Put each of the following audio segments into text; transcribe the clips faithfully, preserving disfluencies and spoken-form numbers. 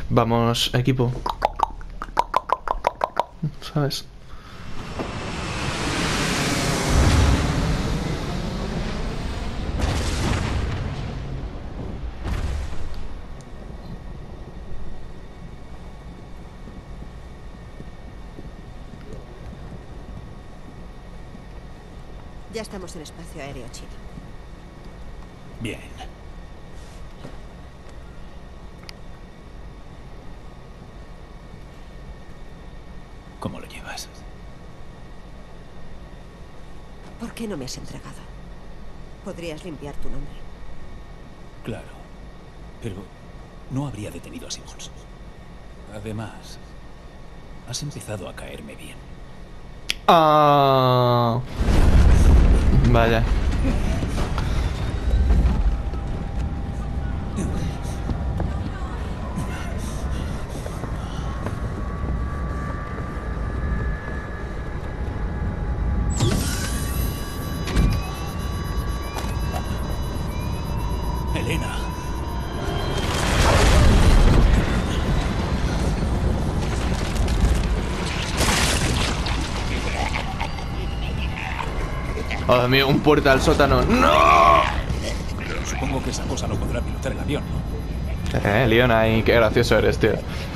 Vamos, equipo. ¿Sabes? Ya estamos en espacio aéreo chino. Bien. ¿Cómo lo llevas? ¿Por qué no me has entregado? Podrías limpiar tu nombre. Claro. Pero no habría detenido a Simmons. Además, has empezado a caerme bien. Ah, vaya. Elena. Oh, Dios mío, un puerta al sótano. ¡No! Supongo que esa cosa no podrá pilotar el avión, ¿no? Eh, Leon, ahí, qué gracioso eres, tío.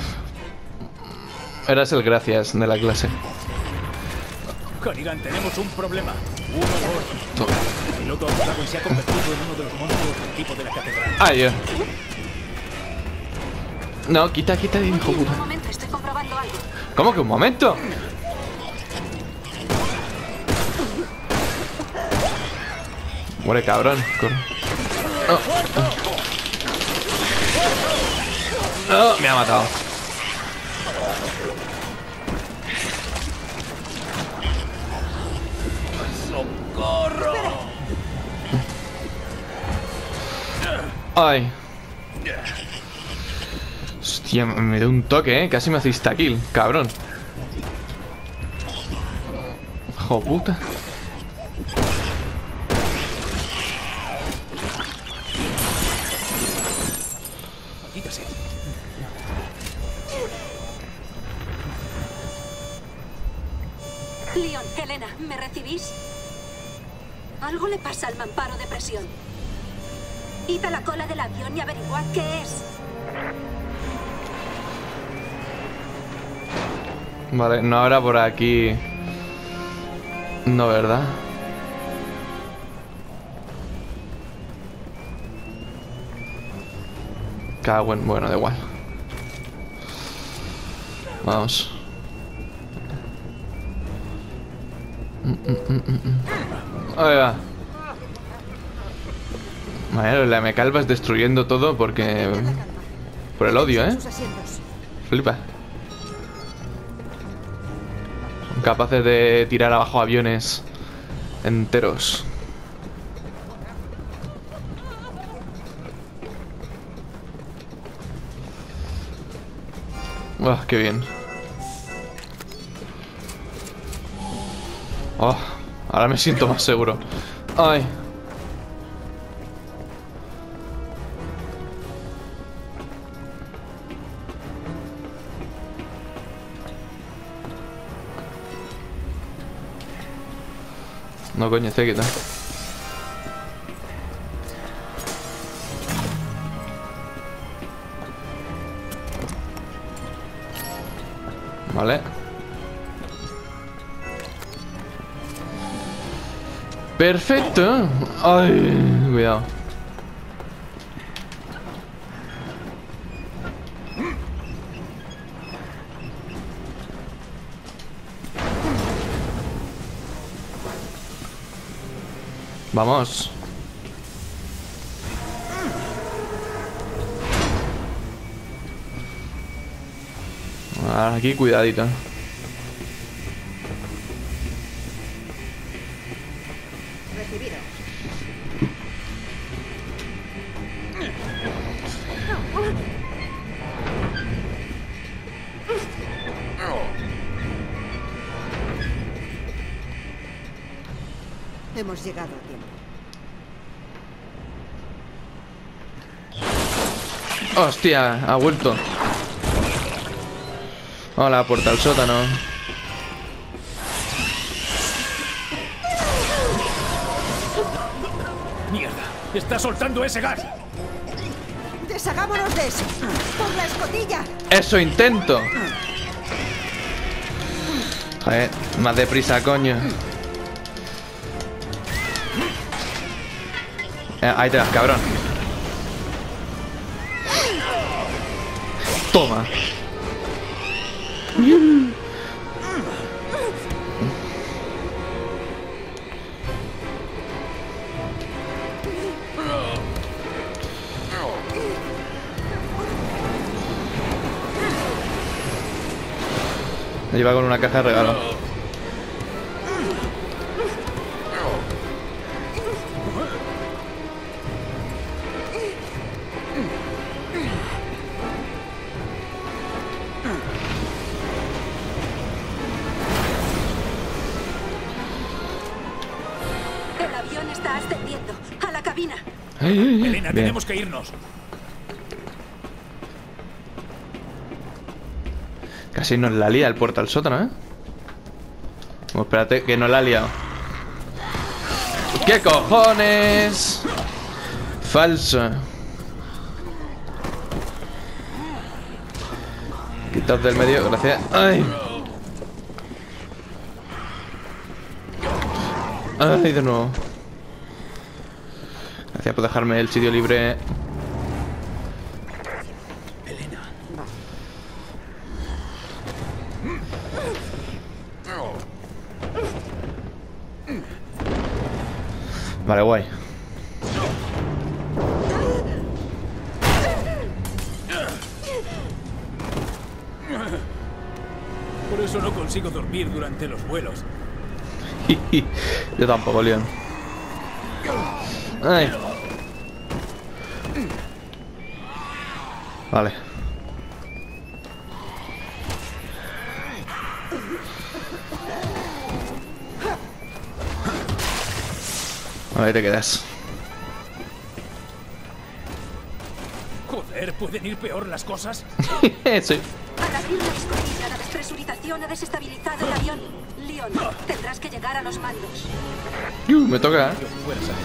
Eras el gracias de la clase. Hannigan, tenemos un problema. Uno, dos. El piloto Dragon se ha convertido en uno de los monstruos del equipo de la catedral. Ay, Dios. No, quita, quita, hijo puta. Un momento, estoy comprobando algo. ¿Cómo que un momento? Muere, cabrón. Corre. Oh, oh. Oh, me ha matado. ¡Socorro! Ay. Hostia, me dio un toque, eh. Casi me hace insta-kill, cabrón. Hijo puta. Leon, Helena, ¿me recibís? Algo le pasa al mamparo de presión. Id a la cola del avión y averiguad qué es. Vale, no habrá por aquí. No, ¿verdad? Cago en... Bueno, da igual. Vamos. Mm, mm, mm, mm. Ahí va. Vale, la me calvas destruyendo todo porque... Por el odio, ¿eh? Flipa. Son capaces de tirar abajo aviones enteros. Oh, qué bien. Oh, ahora me siento más seguro. Ay. No, coño, se quita. Vale. Perfecto. Ay, cuidado. Vamos. Aquí cuidadito. Recibido. Hemos llegado a tiempo. Hostia, ha vuelto. Hola, puerta al sótano. ¡Mierda! ¡Está soltando ese gas! ¡Deshagámonos de eso! ¡Por la escotilla! ¡Eso intento! Joder, más deprisa, coño. Eh, ahí te das, cabrón. Toma. Me lleva con una caja de regalo. El avión está ascendiendo. A la cabina. Ay, ay, ay. Elena, Bien. tenemos que irnos. Casi nos la lía el puerta al sótano, ¿eh? Bueno, espérate, que nos la ha liado. ¿Qué cojones? Falso. Quitad del medio, gracias. ¡Ay! ¡Ay, de nuevo! Gracias por dejarme el sitio libre. Vale, guay. Por eso no consigo dormir durante los vuelos. Yo tampoco, Leon. Ay. Vale. Ahí te quedas. Joder, ¿pueden ir peor las cosas? Sí. Al abrir la escotilla, la despresurización ha desestabilizado el avión. Leon, tendrás que llegar a los mandos. Uh, me toca, ¿eh? Yo fuera a saber.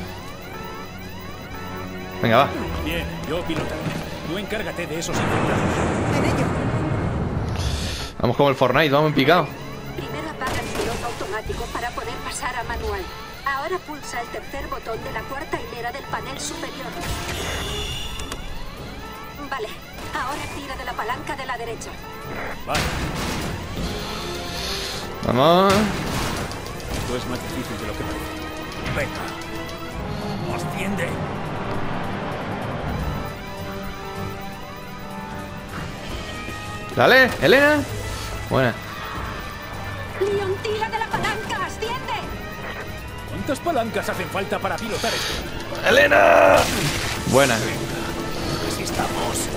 Venga, va. Bien, yo pilotaré. Tú encárgate de esos infectados. En ello. Vamos como el Fortnite, vamos en picado. Primero apaga el piloto automático para poder pasar a manual. Ahora pulsa el tercer botón de la cuarta hilera del panel superior. Vale, ahora tira de la palanca de la derecha. Vale, Vamos. esto es más difícil de lo que parece. Venga. Asciende. Dale, Elena. Buena. Leon, tira de la palanca, asciende. ¿Cuántas palancas hacen falta para pilotar esto? Elena. Buena. Así estamos.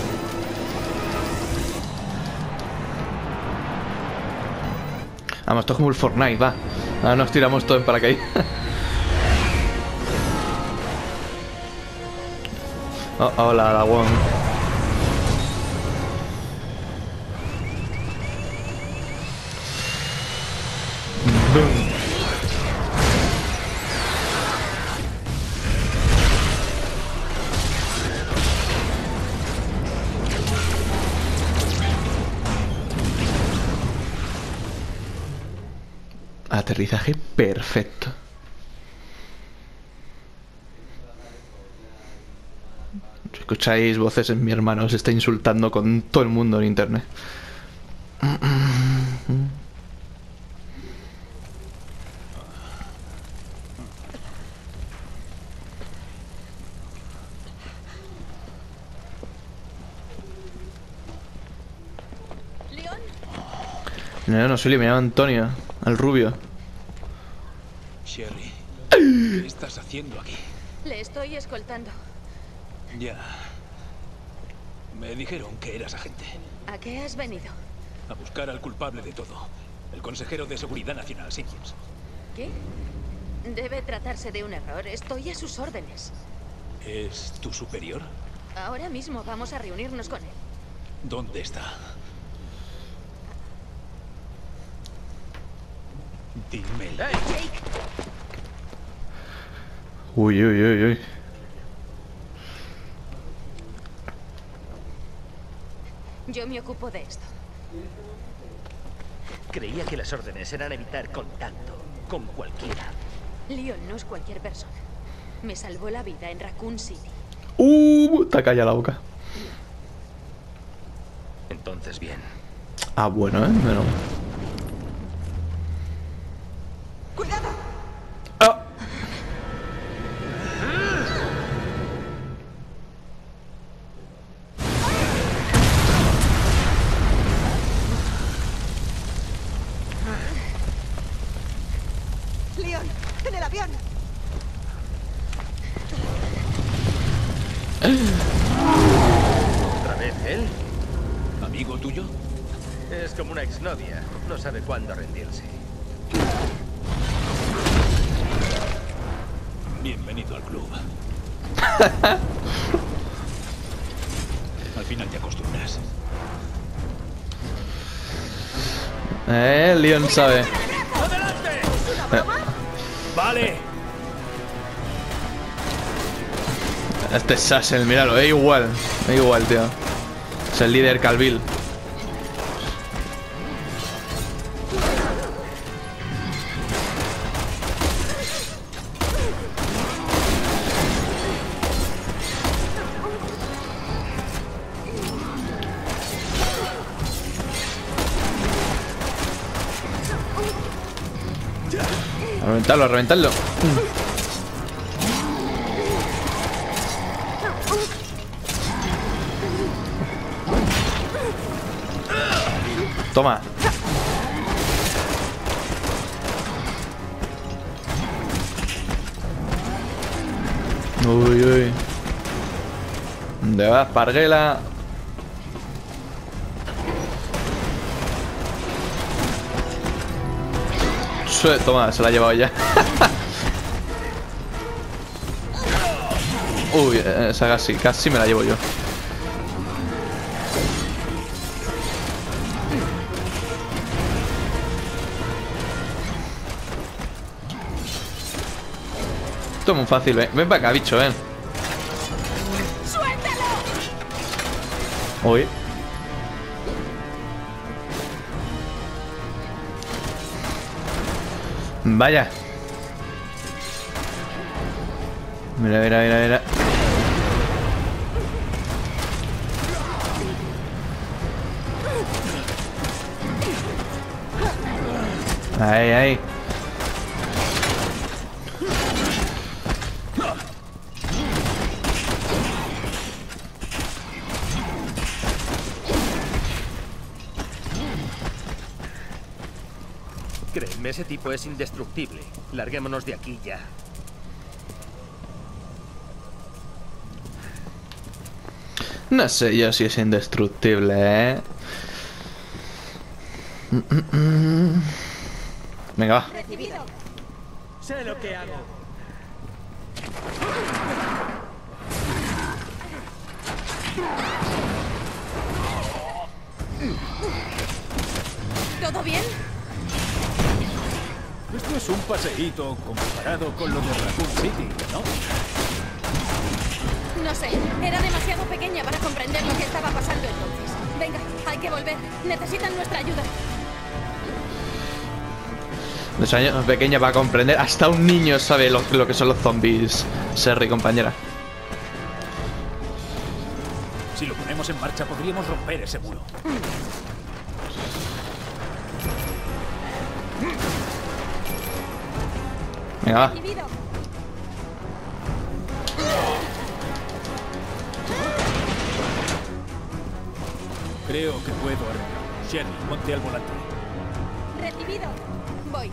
Vamos, esto es como el Fortnite, va. Ahora nos tiramos todo en paracaídas. Oh, hola, Aragón. Boom. Aterrizaje perfecto. Si escucháis voces, en mi hermano se está insultando con todo el mundo en internet. Leon, No, no soy, me llamo Antonio, al rubio. Sherry, ¿qué estás haciendo aquí? le estoy escoltando. Ya. Me dijeron que eras agente. ¿A qué has venido? A buscar al culpable de todo. El consejero de Seguridad Nacional, Simmons. ¿Qué? Debe tratarse de un error. Estoy a sus órdenes. ¿Es tu superior? Ahora mismo vamos a reunirnos con él. ¿Dónde está? Dímelo. Uy, uy, uy, uy. Yo me ocupo de esto. Creía que las órdenes eran evitar contacto con cualquiera. Leon no es cualquier persona. Me salvó la vida en Raccoon City. Uh, te calla la boca. Entonces bien. Ah, bueno, eh. Bueno. ¡Cuidado! Ah. Leon, en el avión. ¿Otra vez él? ¿Amigo tuyo? Es como una exnovia. No sabe cuándo rendirse. Bienvenido al club. Al final te acostumbras. Eh, Leon sabe. ¡Vale! Este es Sassel, míralo, es igual. Es igual, tío. Es el líder Calville. A reventarlo, a reventarlo. Toma. Uy, uy. ¿Dónde vas, Parguela? Sue- Toma, se la ha llevado ya. Uy, esa casi, casi me la llevo yo. Esto es muy fácil, ven, ven para acá, bicho, ven. ¡Suéltalo! Uy. Vaya. Mira, mira, mira, mira. Ahí, ahí. Créeme, ese tipo es indestructible. Larguémonos de aquí ya. No sé yo si es indestructible, ¿eh? Mm, mm, mm. Venga, va. Recibido. Sé lo que hago. ¿Todo bien? Esto es un paseíto comparado con lo de Raccoon City, ¿no? No sé, era demasiado pequeña para comprender lo que estaba pasando entonces. Venga, hay que volver. Necesitan nuestra ayuda. Los años pequeña para comprender. Hasta un niño sabe lo, lo que son los zombies, Serry, compañera. Si lo ponemos en marcha, podríamos romper ese muro. Venga, va. Recibido. Creo que puedo arreglarlo. Sherry, ponte al volante. Recibido. Voy.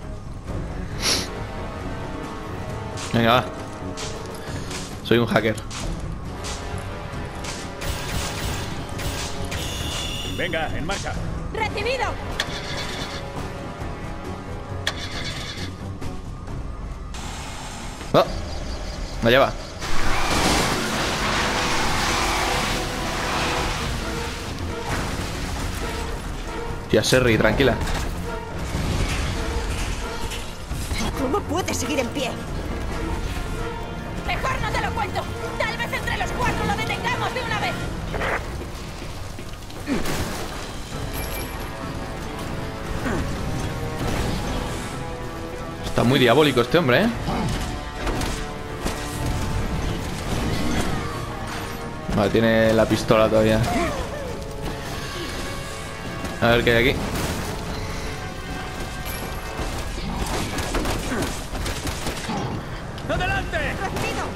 Venga, va. Soy un hacker. Venga, en marcha. Recibido. Oh, allá va. Tía Serry, tranquila. seguir en pie. Mejor no te lo cuento. Tal vez entre los cuatro lo detengamos de una vez. Está muy diabólico este hombre, ¿eh? Vale, tiene la pistola todavía. A ver qué hay aquí. ¡Adelante! ¡Recibido!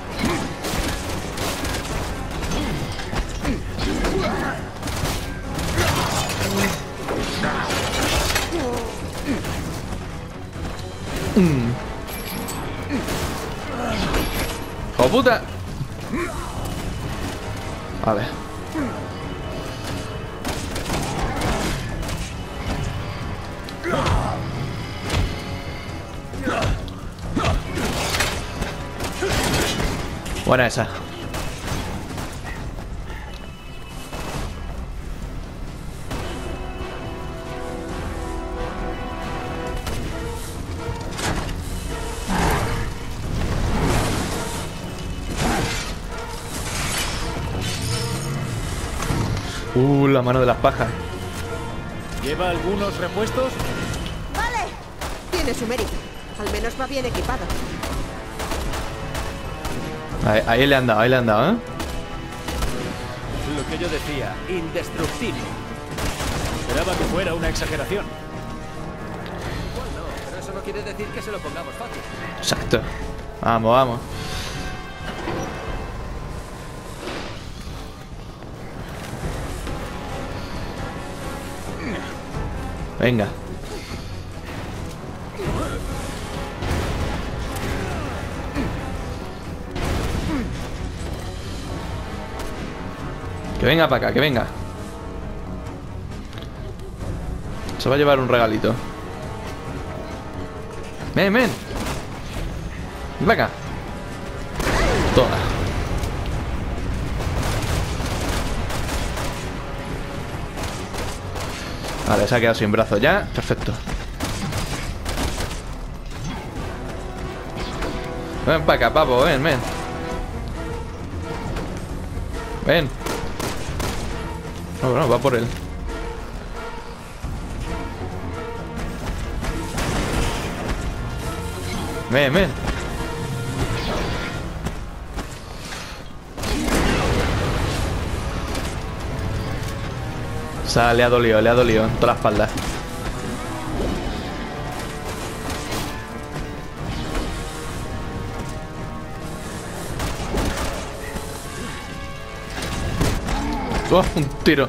¡Oh, puta! Vale. Buena esa. Uh, la mano de las pajas. ¿Lleva algunos repuestos? ¡Vale! Tiene su mérito. Al menos va bien equipado. Ahí, ahí le han dado, ahí le han dado, ¿eh? Lo que yo decía, indestructible. Esperaba que fuera una exageración. Igual no, pero eso no quiere decir que se lo pongamos fácil. Exacto. Vamos, vamos. Venga. Que venga para acá, que venga. Se va a llevar un regalito. Ven, ven. Ven acá. Toma. Vale, se ha quedado sin brazo ya. Perfecto. Ven para acá, papo, ven, ven. Ven. No, no, va por él. Ven, ven. O sea, le ha dolido, le ha dolido en toda la espalda. Oh, un tiro.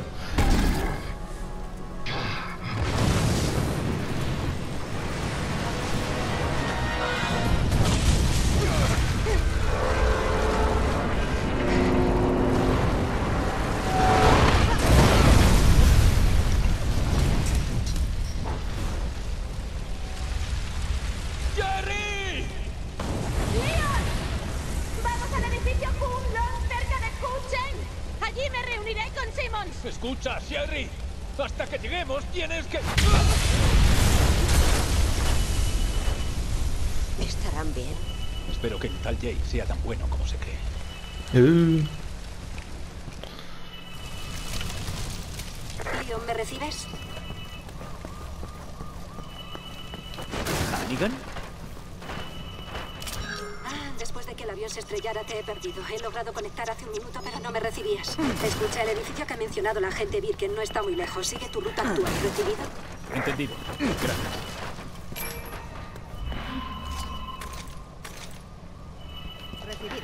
¡Leon! ¡Vamos al edificio Kunlun, cerca de Kuchen! Allí me reuniré con Simmons. Escucha, Sherry. Hasta que lleguemos tienes que... Estarán bien. Espero que el tal Jay sea tan bueno como se cree. Uh. Leon, ¿me recibes? ¿Hannigan? Ah, después de que el avión se estrellara te he perdido. He logrado conectar hace un minuto, pero no me recibías. Escucha, el edificio que ha mencionado la agente Birken no está muy lejos. Sigue tu ruta actual. ¿Recibido? Entendido. Gracias. Recibido.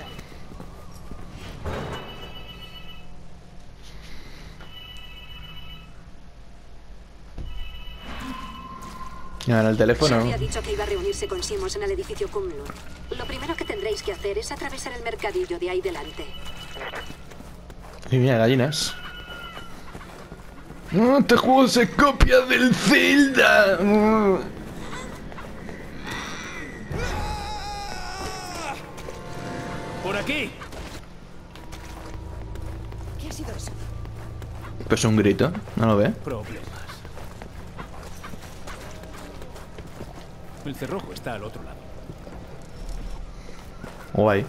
Y ahora el teléfono. Sherry ha dicho que iba a reunirse con Simmons en el edificio Kunlun. Lo primero que tendréis que hacer es atravesar el mercadillo de ahí delante. Y mira, gallinas. ¡No, este juego se copia del Zelda! ¡Por aquí! ¿Qué ha sido eso? Pues un grito, ¿no lo ve? Problemas. El cerrojo está al otro lado. Guay.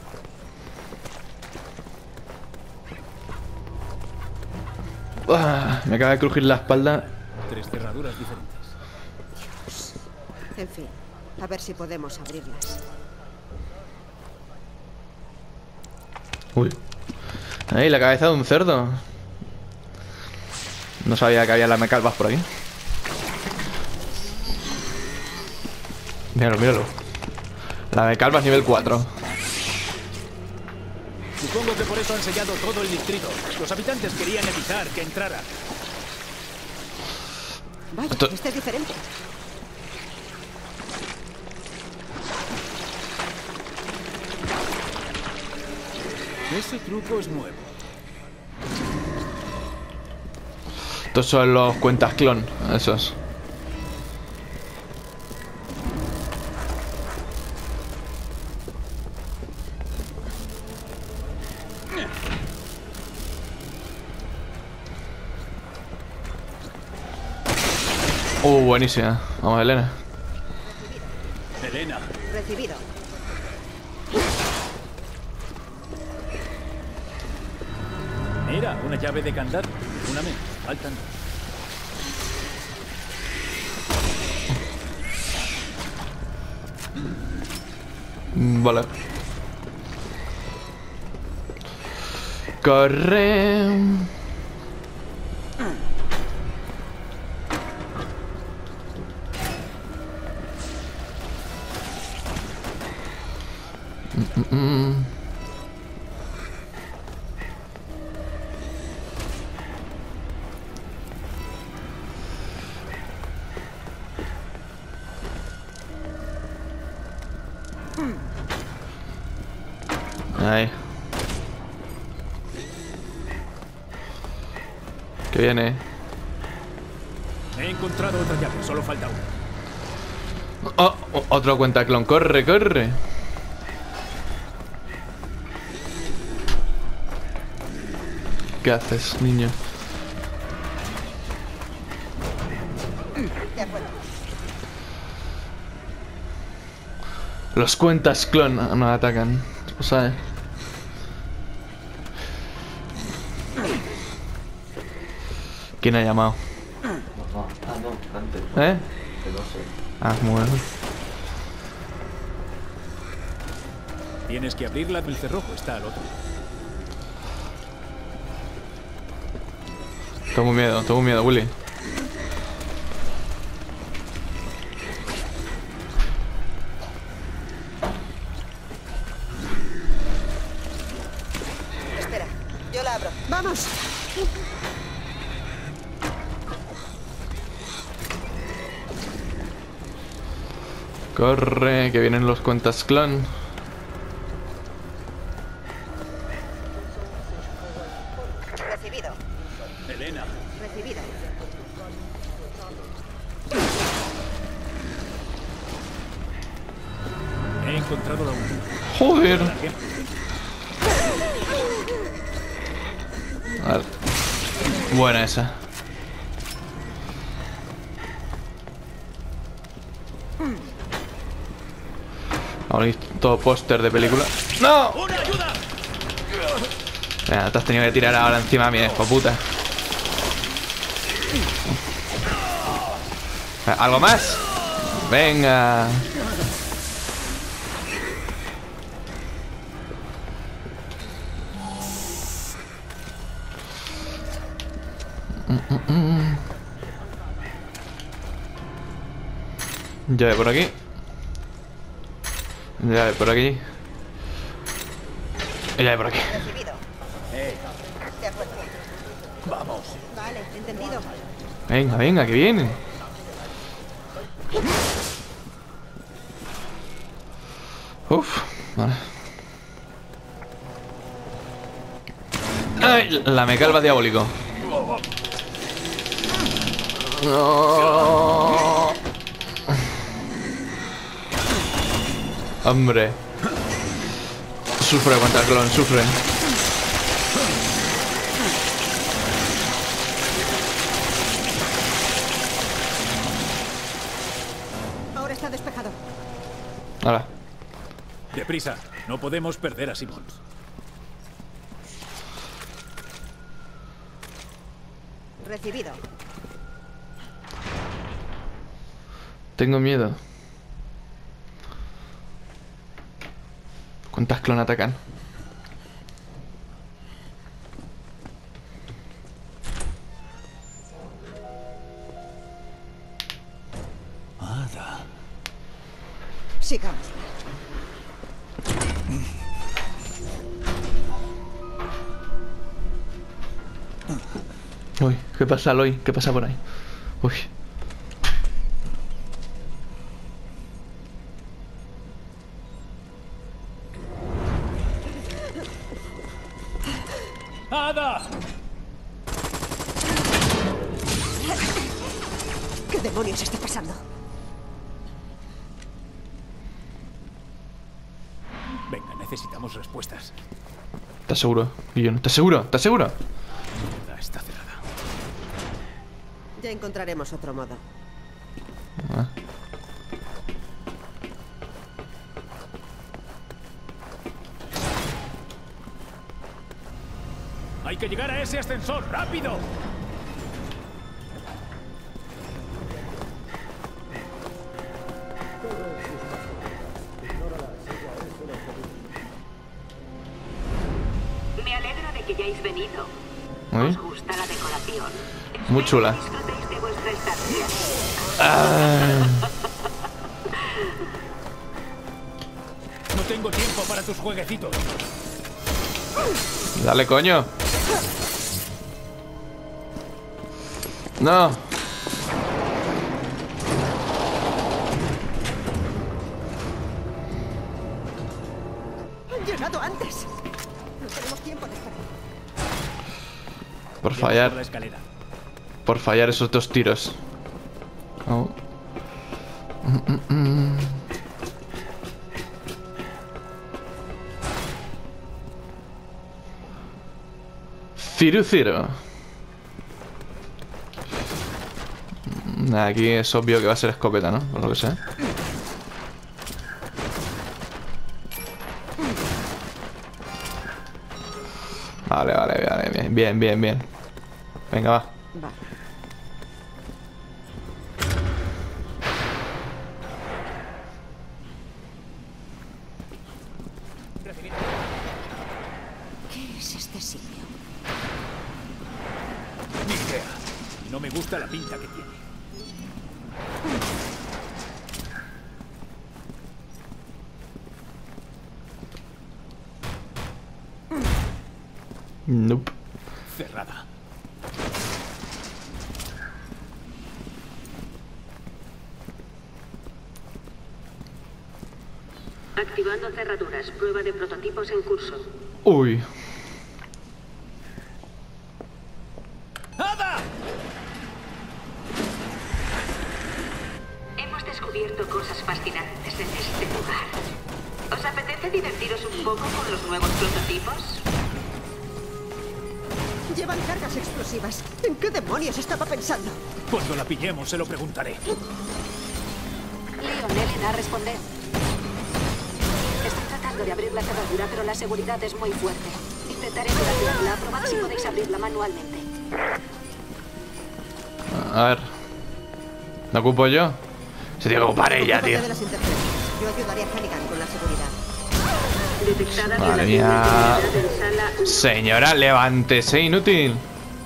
Ah, me acaba de crujir la espalda. Tres cerraduras diferentes. En fin, a ver si podemos abrirlas. Uy. Ahí, la cabeza de un cerdo. No sabía que había lamecalvas por aquí. Míralo, míralo. Lamecalvas nivel cuatro. Supongo que por eso han sellado todo el distrito. Los habitantes querían evitar que entrara. Vaya, Esto- este es diferente. Ese truco es nuevo. Estos son los cuentas clon, esos. Uh, buenísima. Vamos, Elena. Elena, Recibido. mira, una llave de candado. Una menos. Faltan dos. Mm, Vale. Corre. Mm, mm, mm. Ahí. Que viene. He encontrado otra llave, solo falta una. Oh, oh, otro cuentaclón. Corre, corre. ¿Qué haces, niño? De acuerdo. Los cuentas clon nos atacan. ¿Lo sabes? ¿Quién ha llamado? Ah, no, antes. ¿Eh? Que no sé. Ah, bueno. Tienes que abrirla, el cerrojo está al otro. Tengo miedo, tengo miedo, Willy. Espera, yo la abro. ¡Vamos! Corre, que vienen los cuentas clon. Recibido. Elena, Recibido. he encontrado la última. Joder. La gema. Vale. Buena esa. Ahora hay todo póster de película. ¡No! ¡Una ayuda! Venga, te has tenido que tirar ahora encima mía, hijo puta. ¿Algo más? Venga. Mm, mm, mm. Llave por aquí. Llave por aquí. Y llave por aquí. Recibido. De acuerdo. Vamos. Vale, entendido. Venga, venga, que vienen. Uf, vale. ¡Ay! La mecalva diabólico. No. Hombre. Sufre, cuentaclón, sufre. Ahora está despejado. Hala. Deprisa. No podemos perder a Simmons. Recibido. Tengo miedo. ¿Cuántas clon atacan? Ada. Sigamos. Uy, ¿qué pasa, Aloy? ¿Qué pasa por ahí? Uy. ¡Ada! ¿Qué demonios está pasando? Venga, necesitamos respuestas. ¿Estás seguro, Guillón? ¿Estás seguro? ¿Estás seguro? La está cerrada. Ya encontraremos otro modo. Ah. ¡Hay que llegar a ese ascensor! ¡Rápido! Me alegro de que hayáis venido. Uy. ¿Os gusta la decoración? Muy chula. Disfrutéis de vuestra estancia. Ah. No tengo tiempo para tus jueguecitos. Dale, coño. No. Han llegado antes. No tenemos tiempo de esperar. Por Vamos por fallar. la escalera. Por fallar esos dos tiros. Oh. Mm, mm, mm. Ciro Ciro. Nah, aquí es obvio que va a ser escopeta, ¿no? Por lo que sé. Vale, vale, vale, bien, bien, bien, bien. Venga, va. Vale. ¿Qué es este sitio? Ni idea. No me gusta la pinta que tiene. Nope. Cerrada. Activando cerraduras. Prueba de prototipos en curso. Uy. ¡Ada! Hemos descubierto cosas fascinantes en este lugar. ¿Os apetece divertiros un poco con los nuevos prototipos? Llevan cargas explosivas. ¿En qué demonios estaba pensando? Cuando la pillemos se lo preguntaré. Leon, Elena, responded. Estoy tratando de abrir la cerradura, pero la seguridad es muy fuerte. Intentaré desactivarla. Probad si podéis abrirla manualmente. A ver. ¿No ocupo yo? Se tiene que ocupar ella, tío. Ocúpate de las interferencias. Yo ayudaré a Hannigan con la seguridad. Detectada Madre violación mía. de seguridad en sala uno. Señora, levántese, inútil.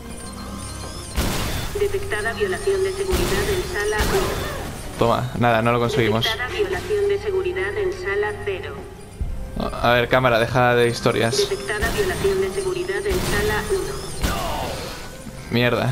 Detectada violación de seguridad en sala uno. Toma, nada, no lo conseguimos. Detectada violación de seguridad en sala cero. A ver, cámara, deja de historias. Detectada violación de seguridad en sala uno. Mierda.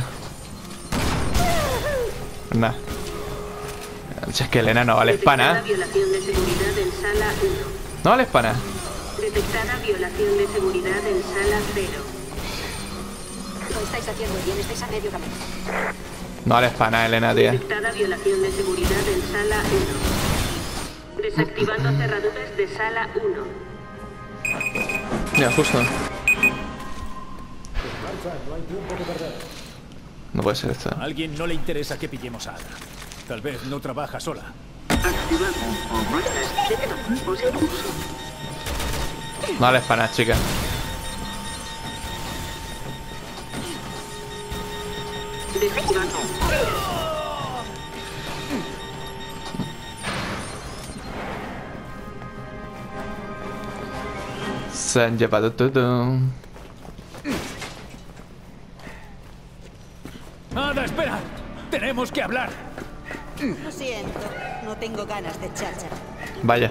Nah. Si es que Elena no vale Detectada pana. violación de seguridad en sala uno. No vale pana. Detectada violación de seguridad en sala cero. Lo estáis haciendo bien, estáis a medio camino. No vale pana, Elena, tía. Detectada violación de seguridad en sala uno. Desactivando cerraduras de sala uno. Ya, justo. No puede ser esto. A alguien no le interesa que pillemos a Ada. Tal vez no trabaja sola. Activando. Detectores en curso. No les panas, chica. Se han llevado todo. Ada, espera. Tenemos que hablar. Lo siento, no tengo ganas de cháchara. Vaya.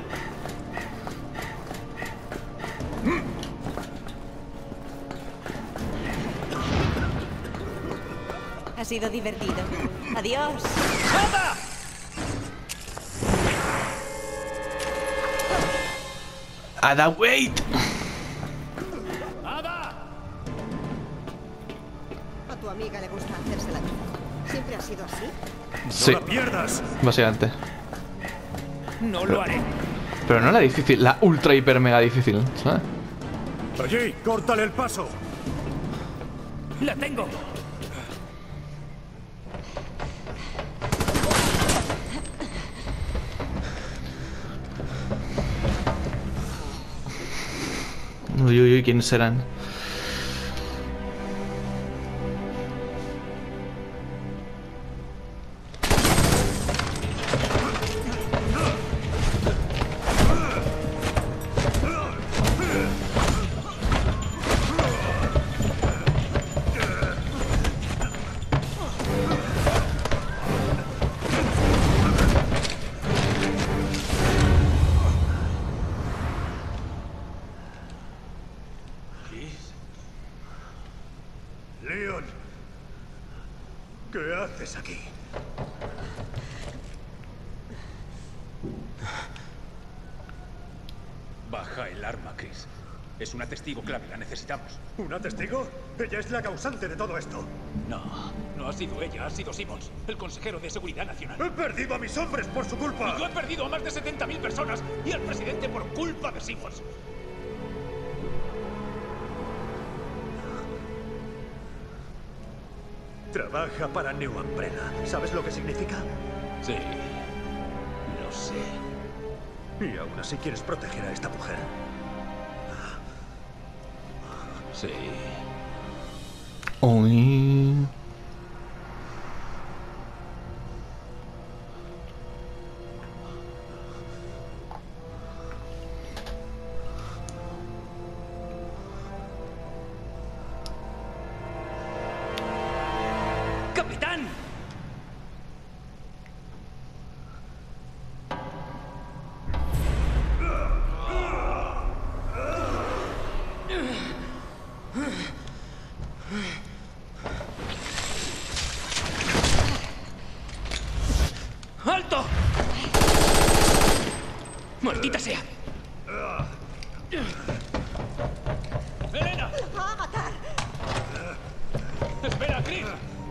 Ha sido divertido. Adiós. ¡Ada! Ada, wait. ¡Ada! A tu amiga le gusta hacerse la vida. ¿Siempre ha sido así? Sí, ¡No la pierdas! básicamente. No lo haré. Pero no la difícil, la ultra hiper mega difícil, ¿sabes? Allí, córtale el paso. La tengo. Uy, uy, uy, ¿quiénes serán? Leon, ¿qué haces aquí? Baja el arma, Chris. Es una testigo clave, la necesitamos. ¿Una testigo? Ella es la causante de todo esto. No, no ha sido ella, ha sido Simmons, el consejero de Seguridad Nacional. ¡He perdido a mis hombres por su culpa! Y yo he perdido a más de setenta mil personas y al presidente por culpa de Simmons. Trabaja para New Umbrella. ¿Sabes lo que significa? Sí, lo sé. Y aún así quieres proteger a esta mujer. Sí. Uy. ¡Capitán! ¡Alto! ¡Maldita sea! ¡Elena! ¡La va a matar! ¡Espera, Chris!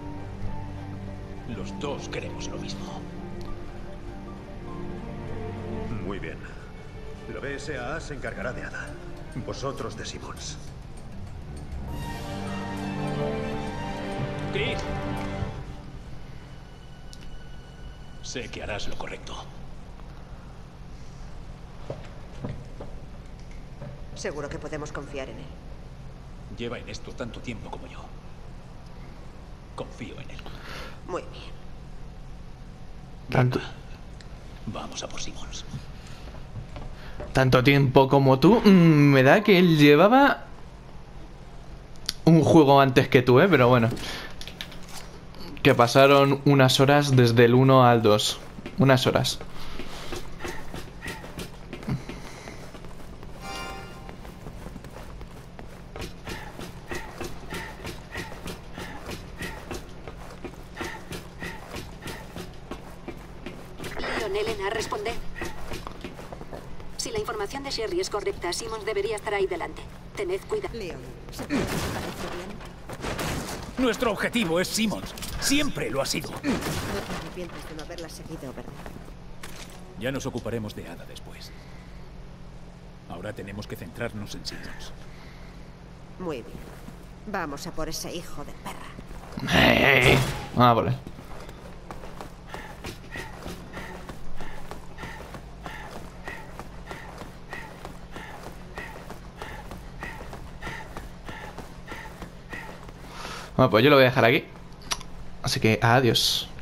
Los dos queremos lo mismo. Muy bien. La B S A A se encargará de Ada. Vosotros de Simmons. Chris. Sé que harás lo correcto. Seguro que podemos confiar en él. Lleva en esto tanto tiempo como yo. Confío en él. Muy bien. Tanto, Vamos a por Simmons. tanto tiempo como tú. mm, Me da que él llevaba un juego antes que tú, ¿eh? Pero bueno. Que pasaron unas horas desde el uno al dos. Unas horas. Leon, Elena, responded. Si la información de Sherry es correcta, Simmons debería estar ahí delante. Tened cuidado. Leon, ¿se te parece bien? Nuestro objetivo es Simmons. Siempre lo ha sido. No te arrepientes de no haberla seguido, ¿verdad? Ya nos ocuparemos de Ada después. Ahora tenemos que centrarnos en Simmons. Muy bien. Vamos a por ese hijo de perra. Eh, Vamos a por él. Bueno, pues yo lo voy a dejar aquí. Así que adiós.